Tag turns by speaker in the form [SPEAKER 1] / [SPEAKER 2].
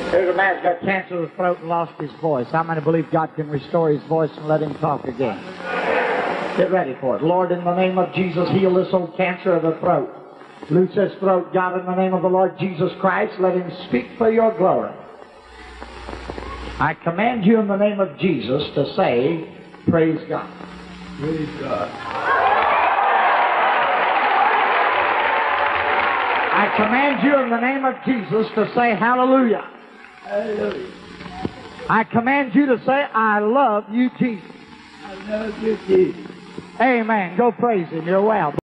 [SPEAKER 1] There's a man's got cancer of the throat and lost his voice. How many believe God can restore his voice and let him talk again? Get ready for it. Lord, in the name of Jesus, heal this old cancer of the throat. Loose his throat, God, in the name of the Lord Jesus Christ. Let him speak for your glory. I command you in the name of Jesus to say, praise God.
[SPEAKER 2] Praise God.
[SPEAKER 1] I command you in the name of Jesus to say hallelujah.
[SPEAKER 2] Hallelujah.
[SPEAKER 1] I command you to say, I love you, Jesus.
[SPEAKER 2] I love you, Jesus.
[SPEAKER 1] Amen. Go praise him. You're well.